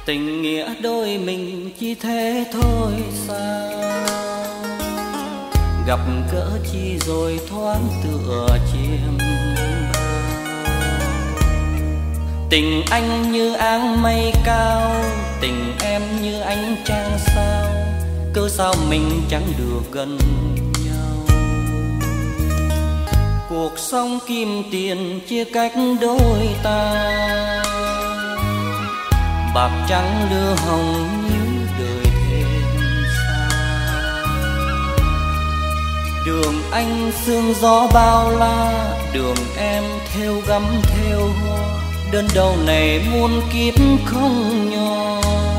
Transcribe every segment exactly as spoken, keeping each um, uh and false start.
Tình nghĩa đôi mình chỉ thế thôi sao? Gặp gỡ chi rồi thoáng tựa chim bao. Tình anh như áng mây cao, tình em như ánh trăng sao. Cớ sao mình chẳng được gần nhau? Cuộc sống kim tiền chia cách đôi ta, bạc trắng đưa hồng như đời thêm xa. Đường anh sương gió bao la, đường em theo gấm theo hoa. Đơn đầu này muôn kiếp không nhỏ,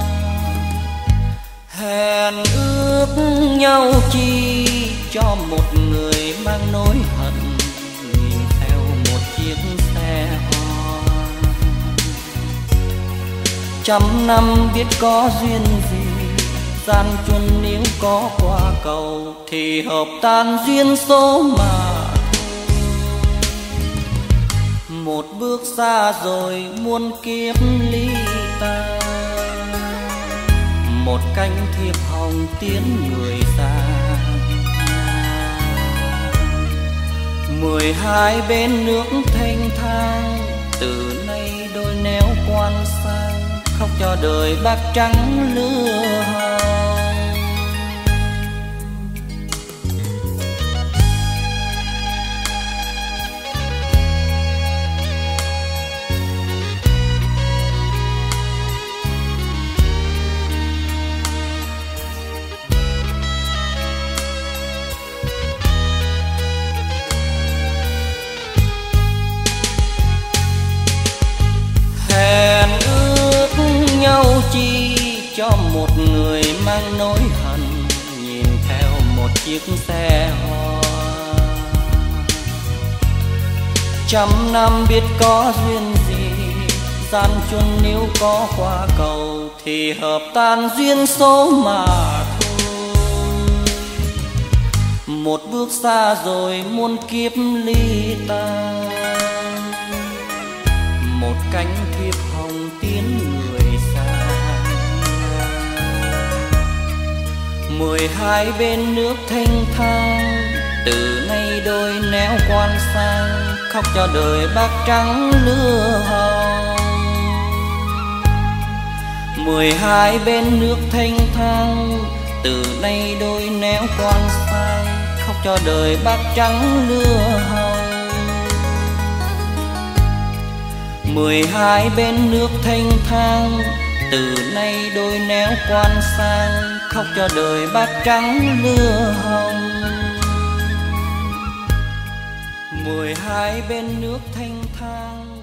hẹn ước nhau chi cho một người mang nỗi hận, nhìn theo một chiếc xe hoa. Trăm năm biết có duyên gì, gian chuân nếu có qua cầu thì hợp tan duyên số mà. Một bước xa rồi muôn kiếp ly ta, một cánh thiệp hồng tiến người xa. Mười hai bên nước thanh thang, từ nay đôi néo quan sang. Khóc cho đời bạc trắng lưa hồng. Hẹn ước nhau chi cho một người mang nỗi hận, nhìn theo một chiếc xe hoa. Trăm năm biết có duyên gì, gian chuân nếu có qua cầu thì hợp tan duyên số mà thôi. Một bước xa rồi muôn kiếp ly tan, một cánh thiệp hồng tiến người xa. Mười hai bên nước thanh thang, từ nay đôi néo quan sang. Khóc cho đời bạc trắng lưa hồng. Mười hai bên nước thanh thang, từ nay đôi néo quan sang. Khóc cho đời bạc trắng lưa hồng. Mười hai bên nước thanh thang, từ nay đôi néo quan sang. Khóc cho đời bạc trắng lưa hồng. Mười hai bên nước thanh thang.